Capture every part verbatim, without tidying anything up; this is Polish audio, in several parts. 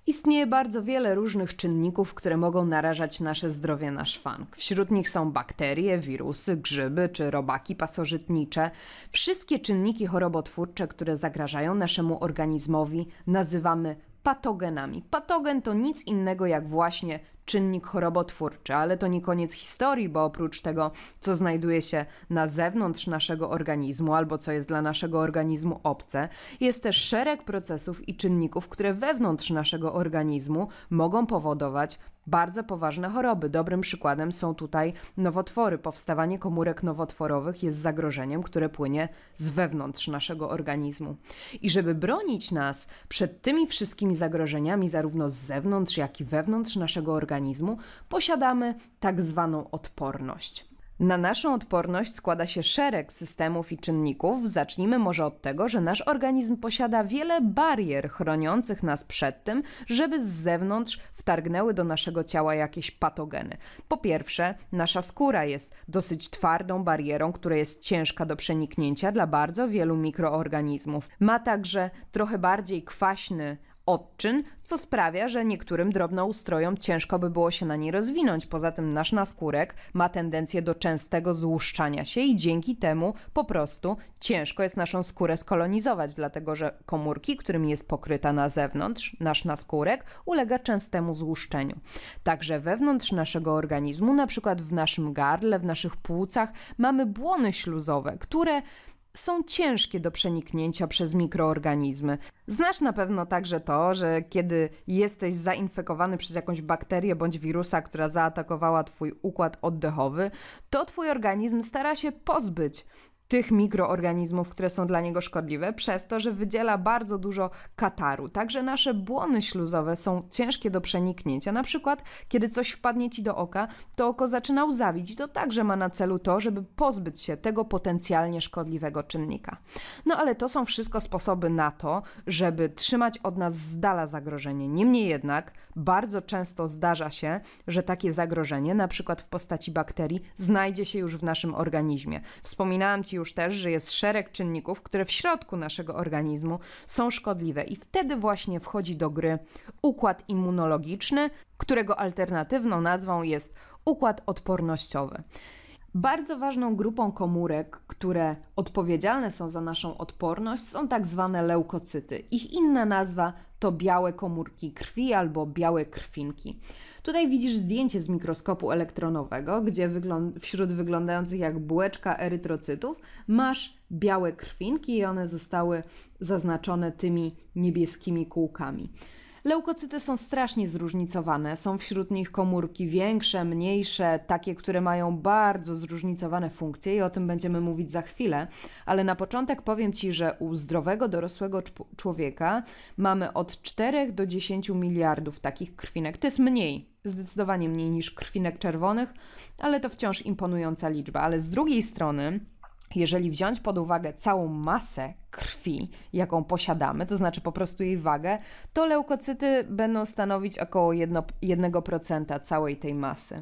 Istnieje bardzo wiele różnych czynników, które mogą narażać nasze zdrowie na szwank. Wśród nich są bakterie, wirusy, grzyby czy robaki pasożytnicze. Wszystkie czynniki chorobotwórcze, które zagrażają naszemu organizmowi, nazywamy patogenami. Patogen to nic innego jak właśnie czynnik chorobotwórczy, ale to nie koniec historii, bo oprócz tego, co znajduje się na zewnątrz naszego organizmu albo co jest dla naszego organizmu obce, jest też szereg procesów i czynników, które wewnątrz naszego organizmu mogą powodować bardzo poważne choroby. Dobrym przykładem są tutaj nowotwory. Powstawanie komórek nowotworowych jest zagrożeniem, które płynie z wewnątrz naszego organizmu. I żeby bronić nas przed tymi wszystkimi zagrożeniami, zarówno z zewnątrz, jak i wewnątrz naszego organizmu, posiadamy tak zwaną odporność. Na naszą odporność składa się szereg systemów i czynników. Zacznijmy może od tego, że nasz organizm posiada wiele barier chroniących nas przed tym, żeby z zewnątrz wtargnęły do naszego ciała jakieś patogeny. Po pierwsze, nasza skóra jest dosyć twardą barierą, która jest ciężka do przeniknięcia dla bardzo wielu mikroorganizmów. Ma także trochę bardziej kwaśny odczyn, co sprawia, że niektórym drobnoustrojom ciężko by było się na niej rozwinąć. Poza tym nasz naskórek ma tendencję do częstego złuszczania się i dzięki temu po prostu ciężko jest naszą skórę skolonizować, dlatego że komórki, którymi jest pokryta na zewnątrz, nasz naskórek, ulega częstemu złuszczeniu. Także wewnątrz naszego organizmu, na przykład w naszym gardle, w naszych płucach, mamy błony śluzowe, które są ciężkie do przeniknięcia przez mikroorganizmy. Znasz na pewno także to, że kiedy jesteś zainfekowany przez jakąś bakterię bądź wirusa, która zaatakowała twój układ oddechowy, to twój organizm stara się pozbyć tych mikroorganizmów, które są dla niego szkodliwe, przez to, że wydziela bardzo dużo kataru. Także nasze błony śluzowe są ciężkie do przeniknięcia. Na przykład, kiedy coś wpadnie ci do oka, to oko zaczyna łzawić. To także ma na celu to, żeby pozbyć się tego potencjalnie szkodliwego czynnika. No ale to są wszystko sposoby na to, żeby trzymać od nas z dala zagrożenie. Niemniej jednak bardzo często zdarza się, że takie zagrożenie, na przykład w postaci bakterii, znajdzie się już w naszym organizmie. Wspominałam ci już też, że jest szereg czynników, które w środku naszego organizmu są szkodliwe i wtedy właśnie wchodzi do gry układ immunologiczny, którego alternatywną nazwą jest układ odpornościowy. Bardzo ważną grupą komórek, które odpowiedzialne są za naszą odporność, są tak zwane leukocyty. Ich inna nazwa to białe komórki krwi albo białe krwinki. Tutaj widzisz zdjęcie z mikroskopu elektronowego, gdzie wygląd- wśród wyglądających jak bułeczka erytrocytów masz białe krwinki i one zostały zaznaczone tymi niebieskimi kółkami. Leukocyty są strasznie zróżnicowane. Są wśród nich komórki większe, mniejsze, takie, które mają bardzo zróżnicowane funkcje i o tym będziemy mówić za chwilę. Ale na początek powiem Ci, że u zdrowego, dorosłego człowieka mamy od czterech do dziesięciu miliardów takich krwinek. To jest mniej, zdecydowanie mniej niż krwinek czerwonych, ale to wciąż imponująca liczba. Ale z drugiej strony, jeżeli wziąć pod uwagę całą masę krwi, jaką posiadamy, to znaczy po prostu jej wagę, to leukocyty będą stanowić około jednego procenta całej tej masy.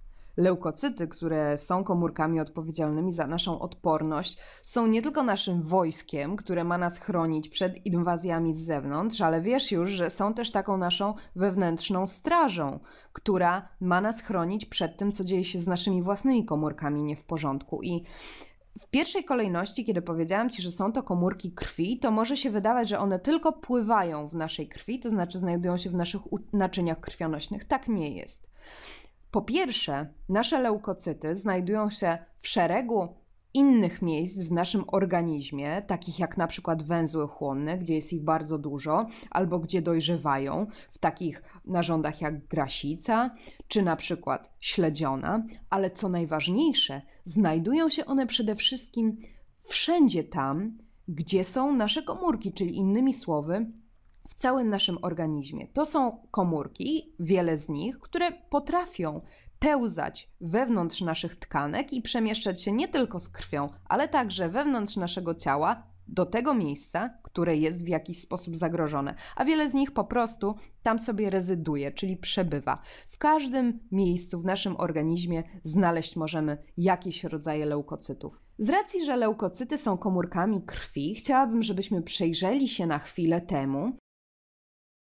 Leukocyty, które są komórkami odpowiedzialnymi za naszą odporność, są nie tylko naszym wojskiem, które ma nas chronić przed inwazjami z zewnątrz, ale wiesz już, że są też taką naszą wewnętrzną strażą, która ma nas chronić przed tym, co dzieje się z naszymi własnymi komórkami nie w porządku. I w pierwszej kolejności, kiedy powiedziałam Ci, że są to komórki krwi, to może się wydawać, że one tylko pływają w naszej krwi, to znaczy znajdują się w naszych naczyniach krwionośnych. Tak nie jest. Po pierwsze, nasze leukocyty znajdują się w szeregu innych miejsc w naszym organizmie, takich jak na przykład węzły chłonne, gdzie jest ich bardzo dużo, albo gdzie dojrzewają, w takich narządach jak grasica, czy na przykład śledziona, ale co najważniejsze, znajdują się one przede wszystkim wszędzie tam, gdzie są nasze komórki, czyli innymi słowy, w całym naszym organizmie. To są komórki, wiele z nich, które potrafią pełzać wewnątrz naszych tkanek i przemieszczać się nie tylko z krwią, ale także wewnątrz naszego ciała do tego miejsca, które jest w jakiś sposób zagrożone. A wiele z nich po prostu tam sobie rezyduje, czyli przebywa. W każdym miejscu w naszym organizmie znaleźć możemy jakieś rodzaje leukocytów. Z racji, że leukocyty są komórkami krwi, chciałabym, żebyśmy przejrzeli się na chwilę temu,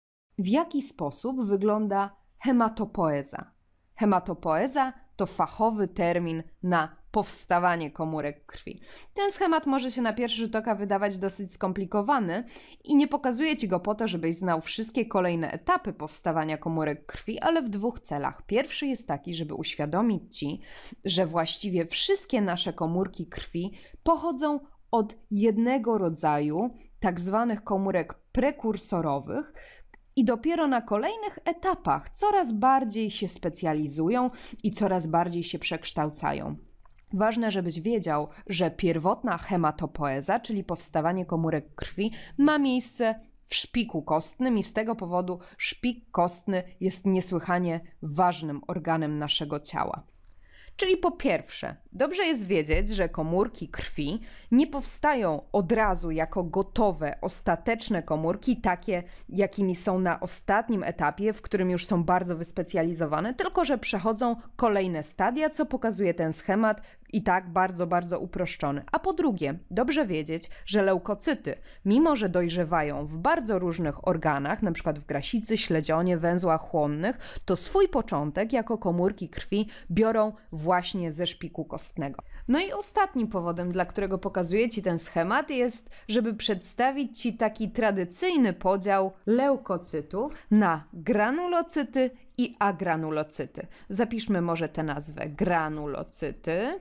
w jaki sposób wygląda hematopoeza. Hematopoeza to fachowy termin na powstawanie komórek krwi. Ten schemat może się na pierwszy rzut oka wydawać dosyć skomplikowany i nie pokazuję Ci go po to, żebyś znał wszystkie kolejne etapy powstawania komórek krwi, ale w dwóch celach. Pierwszy jest taki, żeby uświadomić Ci, że właściwie wszystkie nasze komórki krwi pochodzą od jednego rodzaju tak zwanych komórek prekursorowych, i dopiero na kolejnych etapach coraz bardziej się specjalizują i coraz bardziej się przekształcają. Ważne, żebyś wiedział, że pierwotna hematopoeza, czyli powstawanie komórek krwi, ma miejsce w szpiku kostnym i z tego powodu szpik kostny jest niesłychanie ważnym organem naszego ciała. Czyli po pierwsze, dobrze jest wiedzieć, że komórki krwi nie powstają od razu jako gotowe, ostateczne komórki, takie jakimi są na ostatnim etapie, w którym już są bardzo wyspecjalizowane, tylko że przechodzą kolejne stadia, co pokazuje ten schemat i tak bardzo, bardzo uproszczony. A po drugie, dobrze wiedzieć, że leukocyty, mimo że dojrzewają w bardzo różnych organach, na przykład w grasicy, śledzionie, węzłach chłonnych, to swój początek jako komórki krwi biorą właśnie ze szpiku kostnego. No i ostatnim powodem, dla którego pokazuję Ci ten schemat, jest, żeby przedstawić Ci taki tradycyjny podział leukocytów na granulocyty i agranulocyty. Zapiszmy może tę nazwę: granulocyty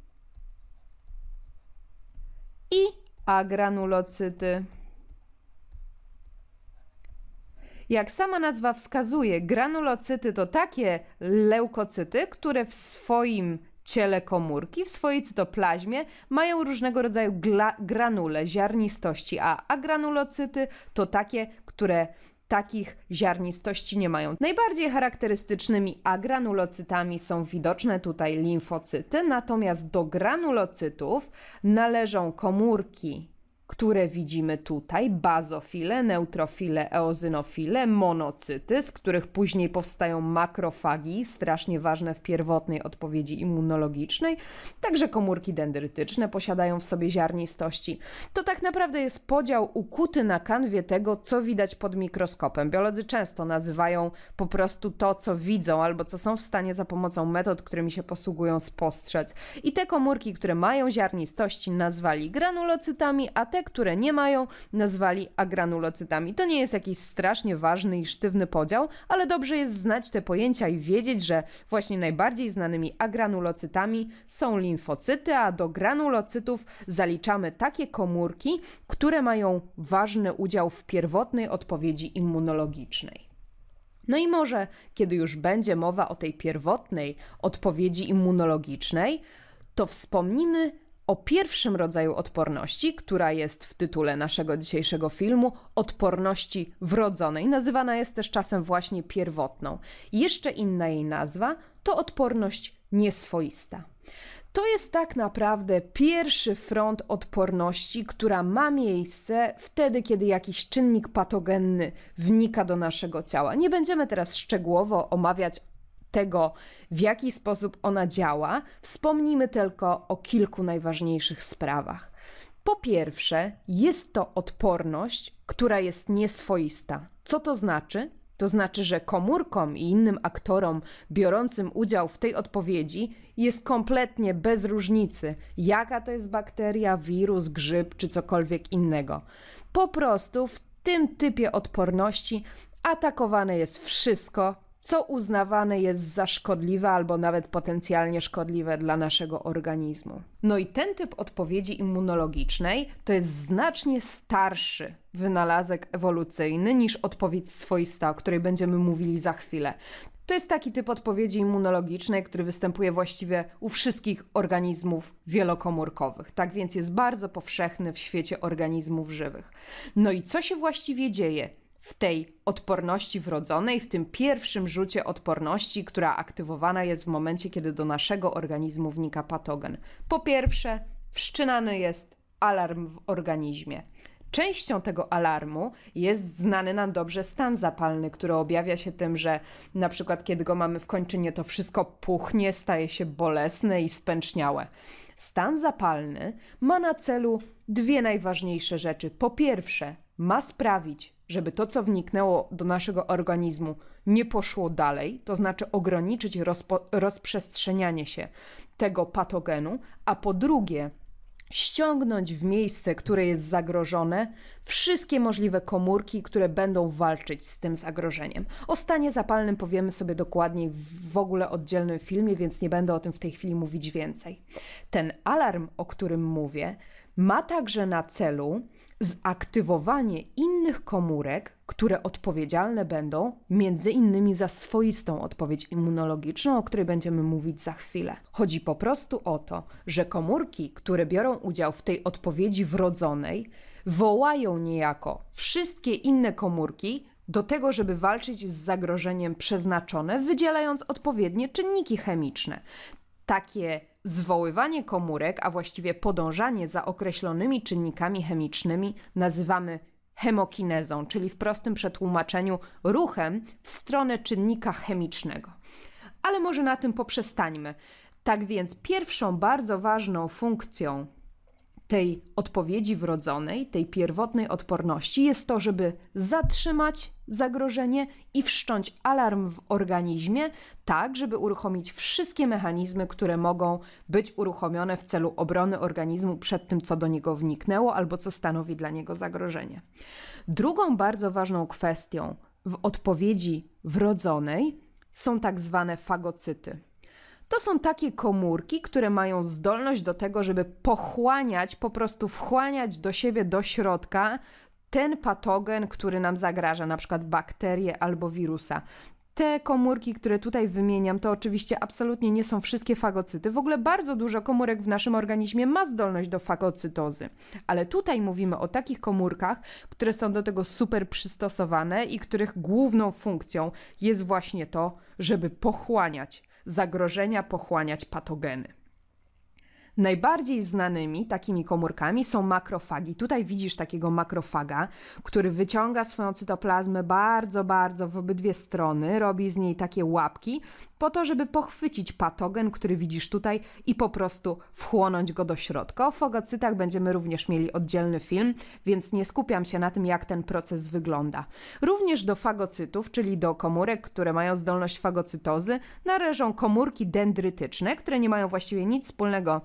i agranulocyty. Jak sama nazwa wskazuje, granulocyty to takie leukocyty, które w swoim ciele komórki, w swojej cytoplazmie mają różnego rodzaju granule, ziarnistości, a agranulocyty to takie, które takich ziarnistości nie mają. Najbardziej charakterystycznymi agranulocytami są widoczne tutaj limfocyty, natomiast do granulocytów należą komórki, które widzimy tutaj: bazofile, neutrofile, eozinofile, monocyty, z których później powstają makrofagi, strasznie ważne w pierwotnej odpowiedzi immunologicznej. Także komórki dendrytyczne posiadają w sobie ziarnistości. To tak naprawdę jest podział ukuty na kanwie tego, co widać pod mikroskopem. Biolodzy często nazywają po prostu to, co widzą, albo co są w stanie za pomocą metod, którymi się posługują, spostrzec. I te komórki, które mają ziarnistości, nazwali granulocytami, a te, które nie mają, nazwali agranulocytami. To nie jest jakiś strasznie ważny i sztywny podział, ale dobrze jest znać te pojęcia i wiedzieć, że właśnie najbardziej znanymi agranulocytami są limfocyty, a do granulocytów zaliczamy takie komórki, które mają ważny udział w pierwotnej odpowiedzi immunologicznej. No i może, kiedy już będzie mowa o tej pierwotnej odpowiedzi immunologicznej, to wspomnimy o pierwszym rodzaju odporności, która jest w tytule naszego dzisiejszego filmu, odporności wrodzonej. Nazywana jest też czasem właśnie pierwotną. Jeszcze inna jej nazwa to odporność nieswoista. To jest tak naprawdę pierwszy front odporności, która ma miejsce wtedy, kiedy jakiś czynnik patogenny wnika do naszego ciała. Nie będziemy teraz szczegółowo omawiać tego, w jaki sposób ona działa, wspomnijmy tylko o kilku najważniejszych sprawach. Po pierwsze, jest to odporność, która jest nieswoista. Co to znaczy? To znaczy, że komórkom i innym aktorom biorącym udział w tej odpowiedzi jest kompletnie bez różnicy, jaka to jest bakteria, wirus, grzyb czy cokolwiek innego. Po prostu w tym typie odporności atakowane jest wszystko, co uznawane jest za szkodliwe albo nawet potencjalnie szkodliwe dla naszego organizmu. No i ten typ odpowiedzi immunologicznej to jest znacznie starszy wynalazek ewolucyjny niż odpowiedź swoista, o której będziemy mówili za chwilę. To jest taki typ odpowiedzi immunologicznej, który występuje właściwie u wszystkich organizmów wielokomórkowych. Tak więc jest bardzo powszechny w świecie organizmów żywych. No i co się właściwie dzieje w tej odporności wrodzonej, w tym pierwszym rzucie odporności, która aktywowana jest w momencie, kiedy do naszego organizmu wnika patogen? Po pierwsze, wszczynany jest alarm w organizmie. Częścią tego alarmu jest znany nam dobrze stan zapalny, który objawia się tym, że na przykład kiedy go mamy w kończynie, to wszystko puchnie, staje się bolesne i spęczniałe. Stan zapalny ma na celu dwie najważniejsze rzeczy. Po pierwsze, ma sprawić, żeby to, co wniknęło do naszego organizmu, nie poszło dalej, to znaczy ograniczyć rozpo- rozprzestrzenianie się tego patogenu, a po drugie ściągnąć w miejsce, które jest zagrożone, wszystkie możliwe komórki, które będą walczyć z tym zagrożeniem. O stanie zapalnym powiemy sobie dokładniej w ogóle oddzielnym filmie, więc nie będę o tym w tej chwili mówić więcej. Ten alarm, o którym mówię, ma także na celu zaktywowanie innych komórek, które odpowiedzialne będą między innymi za swoistą odpowiedź immunologiczną, o której będziemy mówić za chwilę. Chodzi po prostu o to, że komórki, które biorą udział w tej odpowiedzi wrodzonej, wołają niejako wszystkie inne komórki do tego, żeby walczyć z zagrożeniem przeznaczone, wydzielając odpowiednie czynniki chemiczne. Takie zwoływanie komórek, a właściwie podążanie za określonymi czynnikami chemicznymi nazywamy hemokinezą, czyli w prostym przetłumaczeniu ruchem w stronę czynnika chemicznego. Ale może na tym poprzestańmy. Tak więc pierwszą bardzo ważną funkcją tej odpowiedzi wrodzonej, tej pierwotnej odporności jest to, żeby zatrzymać zagrożenie i wszcząć alarm w organizmie, tak żeby uruchomić wszystkie mechanizmy, które mogą być uruchomione w celu obrony organizmu przed tym, co do niego wniknęło albo co stanowi dla niego zagrożenie. Drugą bardzo ważną kwestią w odpowiedzi wrodzonej są tak zwane fagocyty. To są takie komórki, które mają zdolność do tego, żeby pochłaniać, po prostu wchłaniać do siebie, do środka ten patogen, który nam zagraża, na przykład bakterię albo wirusa. Te komórki, które tutaj wymieniam, to oczywiście absolutnie nie są wszystkie fagocyty. W ogóle bardzo dużo komórek w naszym organizmie ma zdolność do fagocytozy. Ale tutaj mówimy o takich komórkach, które są do tego super przystosowane i których główną funkcją jest właśnie to, żeby pochłaniać zagrożenia, pochłaniać patogeny. Najbardziej znanymi takimi komórkami są makrofagi. Tutaj widzisz takiego makrofaga, który wyciąga swoją cytoplazmę bardzo, bardzo w obydwie strony, robi z niej takie łapki po to, żeby pochwycić patogen, który widzisz tutaj i po prostu wchłonąć go do środka. O fagocytach będziemy również mieli oddzielny film, więc nie skupiam się na tym, jak ten proces wygląda. Również do fagocytów, czyli do komórek, które mają zdolność fagocytozy, należą komórki dendrytyczne, które nie mają właściwie nic wspólnego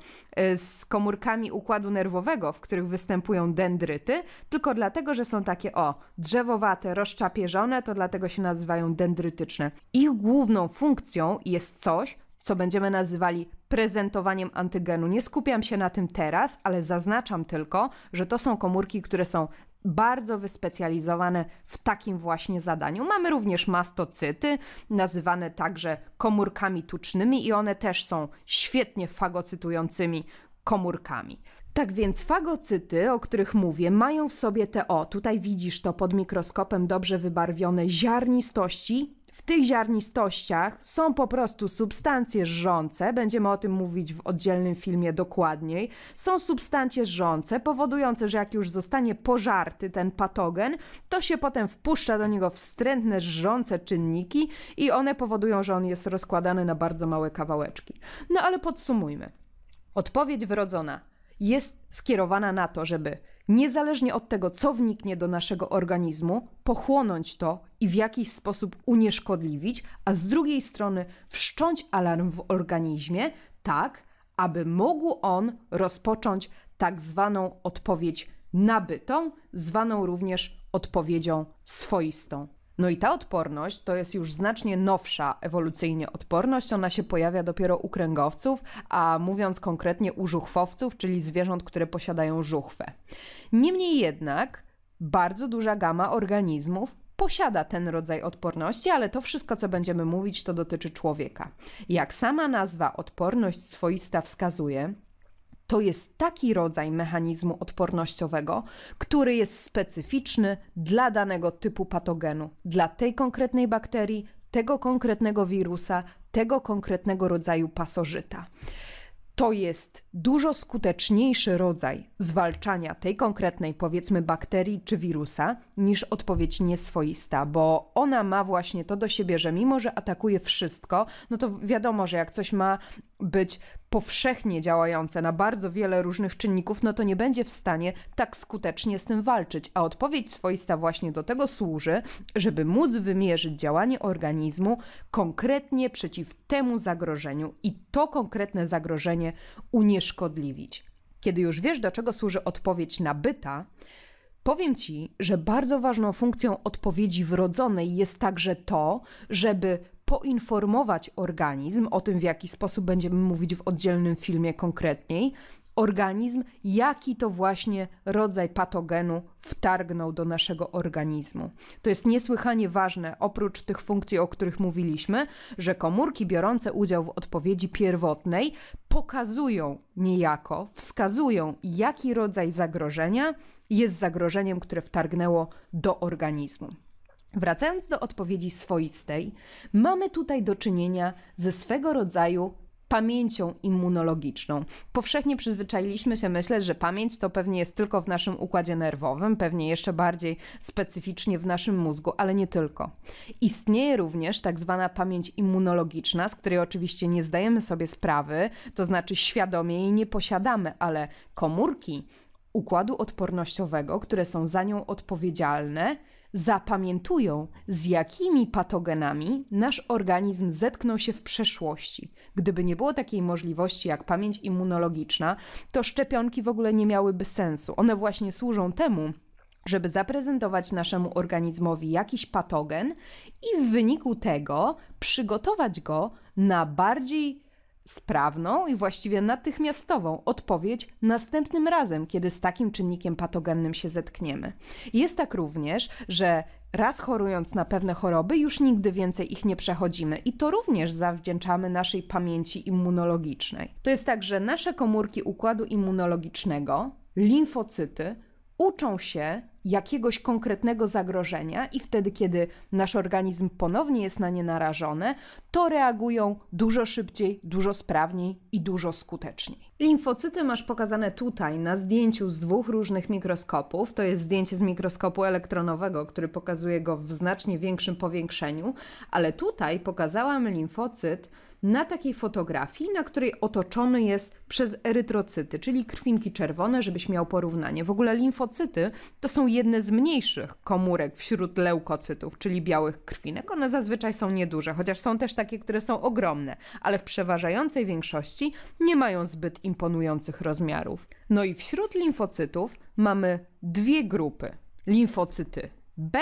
z komórkami układu nerwowego, w których występują dendryty, tylko dlatego, że są takie o, drzewowate, rozczapieżone, to dlatego się nazywają dendrytyczne. Ich główną funkcją jest coś, co będziemy nazywali prezentowaniem antygenu. Nie skupiam się na tym teraz, ale zaznaczam tylko, że to są komórki, które są bardzo wyspecjalizowane w takim właśnie zadaniu. Mamy również mastocyty, nazywane także komórkami tucznymi i one też są świetnie fagocytującymi komórkami. Tak więc fagocyty, o których mówię, mają w sobie te, o, tutaj widzisz to pod mikroskopem dobrze wybarwione ziarnistości. W tych ziarnistościach są po prostu substancje żrące, będziemy o tym mówić w oddzielnym filmie dokładniej. Są substancje żrące powodujące, że jak już zostanie pożarty ten patogen, to się potem wpuszcza do niego wstrętne żrące czynniki i one powodują, że on jest rozkładany na bardzo małe kawałeczki. No ale podsumujmy. Odpowiedź wrodzona jest skierowana na to, żeby niezależnie od tego, co wniknie do naszego organizmu, pochłonąć to i w jakiś sposób unieszkodliwić, a z drugiej strony wszcząć alarm w organizmie tak, aby mógł on rozpocząć tak zwaną odpowiedź nabytą, zwaną również odpowiedzią swoistą. No i ta odporność to jest już znacznie nowsza ewolucyjnie odporność. Ona się pojawia dopiero u kręgowców, a mówiąc konkretnie u żuchwowców, czyli zwierząt, które posiadają żuchwę. Niemniej jednak bardzo duża gama organizmów posiada ten rodzaj odporności, ale to wszystko, co będziemy mówić, to dotyczy człowieka. Jak sama nazwa odporność swoista wskazuje, to jest taki rodzaj mechanizmu odpornościowego, który jest specyficzny dla danego typu patogenu, dla tej konkretnej bakterii, tego konkretnego wirusa, tego konkretnego rodzaju pasożyta. To jest dużo skuteczniejszy rodzaj zwalczania tej konkretnej, powiedzmy, bakterii czy wirusa niż odpowiedź nieswoista, bo ona ma właśnie to do siebie, że mimo, że atakuje wszystko, no to wiadomo, że jak coś ma być powszechnie działające na bardzo wiele różnych czynników, no to nie będzie w stanie tak skutecznie z tym walczyć. A odpowiedź swoista właśnie do tego służy, żeby móc wymierzyć działanie organizmu konkretnie przeciw temu zagrożeniu i to konkretne zagrożenie unieszkodliwić. Kiedy już wiesz, do czego służy odpowiedź nabyta, powiem Ci, że bardzo ważną funkcją odpowiedzi wrodzonej jest także to, żeby poinformować organizm, o tym w jaki sposób będziemy mówić w oddzielnym filmie konkretniej, organizm, jaki to właśnie rodzaj patogenu wtargnął do naszego organizmu. To jest niesłychanie ważne, oprócz tych funkcji, o których mówiliśmy, że komórki biorące udział w odpowiedzi pierwotnej pokazują niejako, wskazują, jaki rodzaj zagrożenia jest zagrożeniem, które wtargnęło do organizmu. Wracając do odpowiedzi swoistej, mamy tutaj do czynienia ze swego rodzaju pamięcią immunologiczną. Powszechnie przyzwyczailiśmy się myśleć, że pamięć to pewnie jest tylko w naszym układzie nerwowym, pewnie jeszcze bardziej specyficznie w naszym mózgu, ale nie tylko. Istnieje również tak zwana pamięć immunologiczna, z której oczywiście nie zdajemy sobie sprawy, to znaczy świadomie jej nie posiadamy, ale komórki układu odpornościowego, które są za nią odpowiedzialne, zapamiętują, z jakimi patogenami nasz organizm zetknął się w przeszłości. Gdyby nie było takiej możliwości jak pamięć immunologiczna, to szczepionki w ogóle nie miałyby sensu. One właśnie służą temu, żeby zaprezentować naszemu organizmowi jakiś patogen i w wyniku tego przygotować go na bardziej sprawną i właściwie natychmiastową odpowiedź następnym razem, kiedy z takim czynnikiem patogennym się zetkniemy. Jest tak również, że raz chorując na pewne choroby, już nigdy więcej ich nie przechodzimy i to również zawdzięczamy naszej pamięci immunologicznej. To jest tak, że nasze komórki układu immunologicznego, limfocyty, uczą się jakiegoś konkretnego zagrożenia i wtedy, kiedy nasz organizm ponownie jest na nie narażony, to reagują dużo szybciej, dużo sprawniej i dużo skuteczniej. Limfocyty masz pokazane tutaj na zdjęciu z dwóch różnych mikroskopów. To jest zdjęcie z mikroskopu elektronowego, który pokazuje go w znacznie większym powiększeniu, ale tutaj pokazałam limfocyt na takiej fotografii, na której otoczony jest przez erytrocyty, czyli krwinki czerwone, żebyś miał porównanie. W ogóle limfocyty to są jedne z mniejszych komórek wśród leukocytów, czyli białych krwinek. One zazwyczaj są nieduże, chociaż są też takie, które są ogromne, ale w przeważającej większości nie mają zbyt imponujących rozmiarów. No i wśród limfocytów mamy dwie grupy. Limfocyty B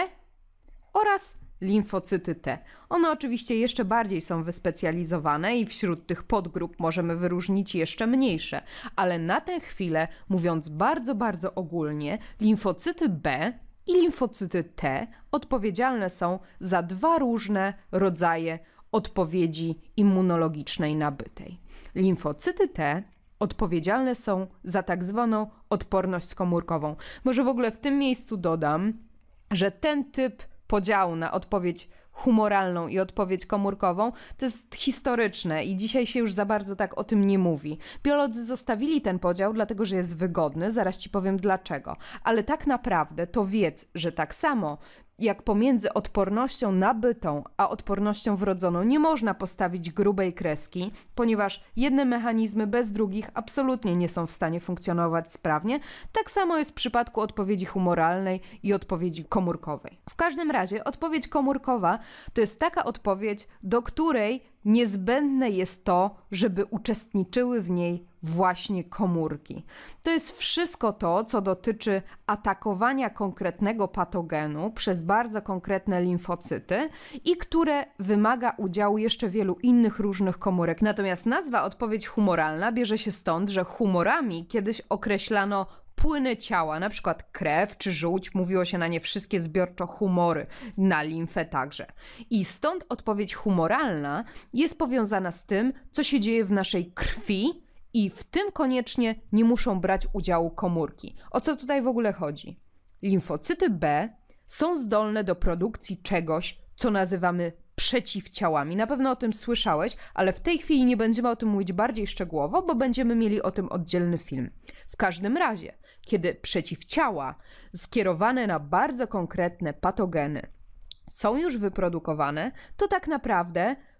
oraz limfocyty T. One oczywiście jeszcze bardziej są wyspecjalizowane i wśród tych podgrup możemy wyróżnić jeszcze mniejsze, ale na tę chwilę, mówiąc bardzo, bardzo ogólnie, limfocyty B i limfocyty T odpowiedzialne są za dwa różne rodzaje odpowiedzi immunologicznej nabytej. Limfocyty T odpowiedzialne są za tak zwaną odporność komórkową. Może w ogóle w tym miejscu dodam, że ten typ podziału na odpowiedź humoralną i odpowiedź komórkową to jest historyczne i dzisiaj się już za bardzo tak o tym nie mówi. Biolodzy zostawili ten podział, dlatego że jest wygodny, zaraz Ci powiem dlaczego. Ale tak naprawdę to wiedz, że tak samo jak pomiędzy odpornością nabytą a odpornością wrodzoną nie można postawić grubej kreski, ponieważ jedne mechanizmy bez drugich absolutnie nie są w stanie funkcjonować sprawnie. Tak samo jest w przypadku odpowiedzi humoralnej i odpowiedzi komórkowej. W każdym razie odpowiedź komórkowa to jest taka odpowiedź, do której niezbędne jest to, żeby uczestniczyły w niej właśnie komórki. To jest wszystko to, co dotyczy atakowania konkretnego patogenu przez bardzo konkretne limfocyty i które wymaga udziału jeszcze wielu innych różnych komórek. Natomiast nazwa odpowiedź humoralna bierze się stąd, że humorami kiedyś określano płyny ciała, na przykład krew czy żółć, mówiło się na nie wszystkie zbiorczo humory, na limfę także. I stąd odpowiedź humoralna jest powiązana z tym, co się dzieje w naszej krwi i w tym koniecznie nie muszą brać udziału komórki. O co tutaj w ogóle chodzi? Limfocyty B są zdolne do produkcji czegoś, co nazywamy przeciwciałami. Na pewno o tym słyszałeś, ale w tej chwili nie będziemy o tym mówić bardziej szczegółowo, bo będziemy mieli o tym oddzielny film. W każdym razie, kiedy przeciwciała skierowane na bardzo konkretne patogeny są już wyprodukowane, to tak naprawdę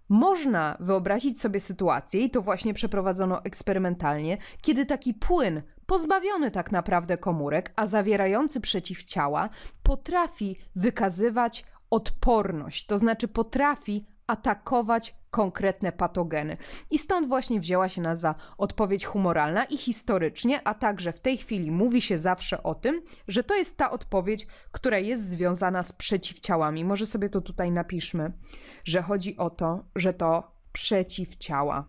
Można wyobrazić sobie sytuację, i to właśnie przeprowadzono eksperymentalnie, kiedy taki płyn, pozbawiony tak naprawdę komórek, a zawierający przeciwciała, potrafi wykazywać odporność, to znaczy potrafi atakować konkretne patogeny. I stąd właśnie wzięła się nazwa odpowiedź humoralna i historycznie, a także w tej chwili mówi się zawsze o tym, że to jest ta odpowiedź, która jest związana z przeciwciałami. Może sobie to tutaj napiszmy, że chodzi o to, że to przeciwciała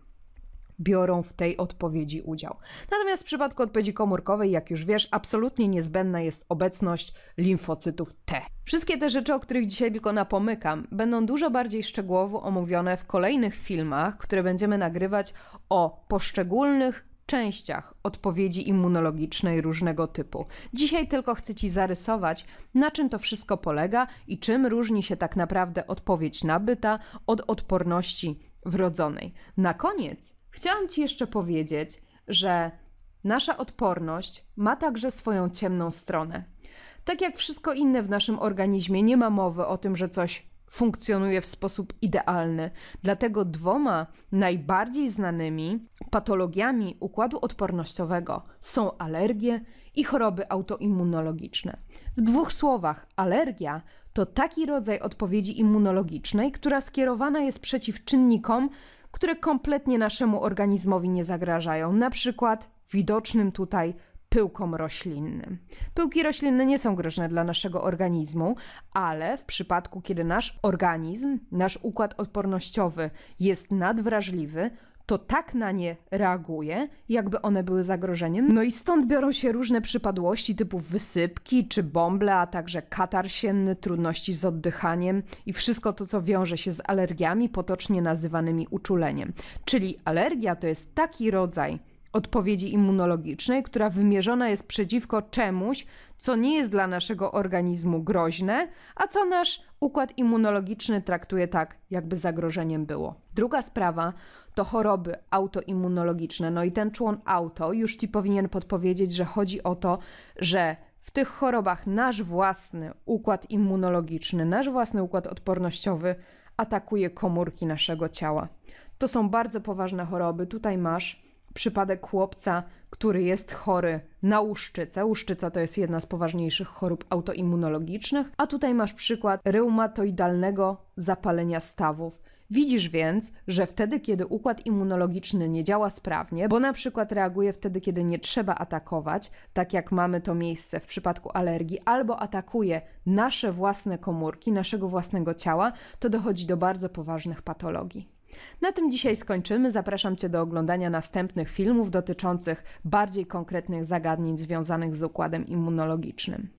biorą w tej odpowiedzi udział. Natomiast w przypadku odpowiedzi komórkowej, jak już wiesz, absolutnie niezbędna jest obecność limfocytów T. Wszystkie te rzeczy, o których dzisiaj tylko napomykam, będą dużo bardziej szczegółowo omówione w kolejnych filmach, które będziemy nagrywać o poszczególnych częściach odpowiedzi immunologicznej różnego typu. Dzisiaj tylko chcę Ci zarysować, na czym to wszystko polega i czym różni się tak naprawdę odpowiedź nabyta od odporności wrodzonej. Na koniec chciałam Ci jeszcze powiedzieć, że nasza odporność ma także swoją ciemną stronę. Tak jak wszystko inne w naszym organizmie, nie ma mowy o tym, że coś funkcjonuje w sposób idealny. Dlatego dwoma najbardziej znanymi patologiami układu odpornościowego są alergie i choroby autoimmunologiczne. W dwóch słowach, alergia to taki rodzaj odpowiedzi immunologicznej, która skierowana jest przeciw czynnikom, które kompletnie naszemu organizmowi nie zagrażają, na przykład widocznym tutaj pyłkom roślinnym. Pyłki roślinne nie są groźne dla naszego organizmu, ale w przypadku, kiedy nasz organizm, nasz układ odpornościowy jest nadwrażliwy, to tak na nie reaguje, jakby one były zagrożeniem. No i stąd biorą się różne przypadłości typu wysypki czy bąble, a także katar sienny, trudności z oddychaniem i wszystko to, co wiąże się z alergiami, potocznie nazywanymi uczuleniem. Czyli alergia to jest taki rodzaj odpowiedzi immunologicznej, która wymierzona jest przeciwko czemuś, co nie jest dla naszego organizmu groźne, a co nasz układ immunologiczny traktuje tak, jakby zagrożeniem było. Druga sprawa to choroby autoimmunologiczne. No i ten człon auto już Ci powinien podpowiedzieć, że chodzi o to, że w tych chorobach nasz własny układ immunologiczny, nasz własny układ odpornościowy atakuje komórki naszego ciała. To są bardzo poważne choroby. Tutaj masz przypadek chłopca, który jest chory na łuszczycę. Łuszczyca to jest jedna z poważniejszych chorób autoimmunologicznych, a tutaj masz przykład reumatoidalnego zapalenia stawów. Widzisz więc, że wtedy, kiedy układ immunologiczny nie działa sprawnie, bo na przykład reaguje wtedy, kiedy nie trzeba atakować, tak jak mamy to miejsce w przypadku alergii, albo atakuje nasze własne komórki, naszego własnego ciała, to dochodzi do bardzo poważnych patologii. Na tym dzisiaj skończymy. Zapraszam Cię do oglądania następnych filmów dotyczących bardziej konkretnych zagadnień związanych z układem immunologicznym.